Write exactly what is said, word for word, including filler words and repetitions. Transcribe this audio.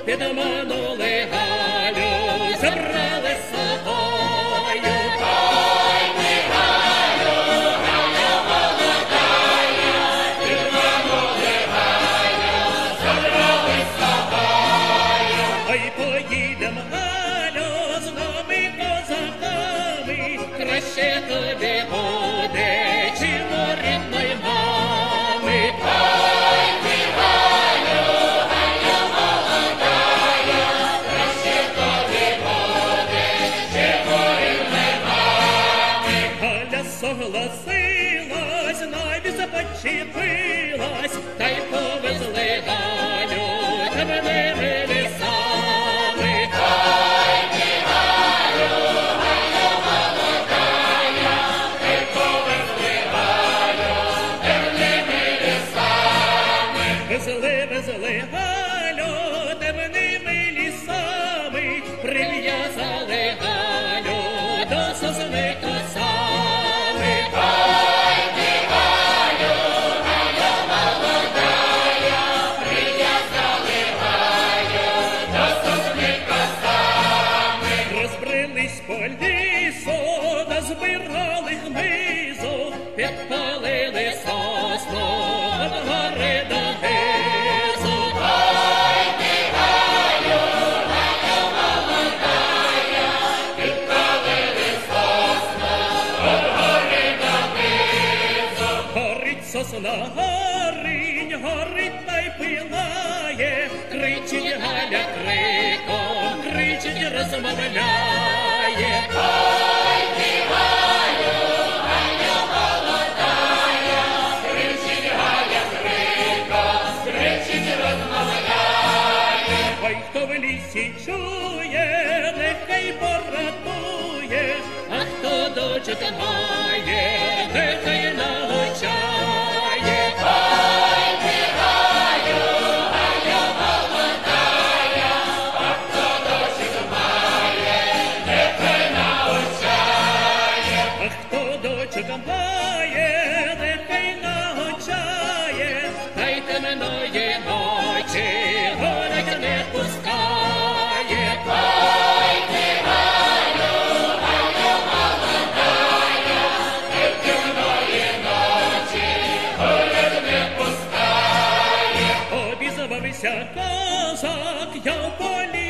підманули Галю, забрали з собою. Ой, ти, Галю, Галю молодая, підманули Галю, забрали з собою. Ой, поїдем, Галю, з нами козаками, краще тобі буде, чим у рідної мами. Ой, ти, Галю, Галю молодая, краще тобі буде, чим у рідної мами. Галя согласилась, навіть започепилась, та й повезли Галю темними лісами. Ой, ти, Галю, Галю молодая, ти повезли Галю темними лісами. Везли, везли Галю темними лісами, прив'язали Галю до сосни косами. Ой, ти, Галю, Галю молодая, прив'язали Галю до сосни косами. Розбрелись по лісу, назбирали хмизу, підпалили сосну від гори до низу. Ой, ти, Галю, Галю молодая, підпалили сосну від гори до низу. Горить сосна, горить, горить та й пилає, кричить Галя криком, кричить, розмовляє. Ой, ти, Галю, Галю молодая, кричить Галя криком, кричить, розмовляє. Ой, хто в лісі чує, нехай поратує, а хто дочок має, нехай навчає. Ой, ти, Галю, Галю молодая, а хто дочок має, нехай навчає. А хто дочок має, нехай навчає, та й темної ночі горять не пускає. Ой, ти, Галю, Галю молодая, ти темної ночі гулять не пускає. Обізвався козак, я в полі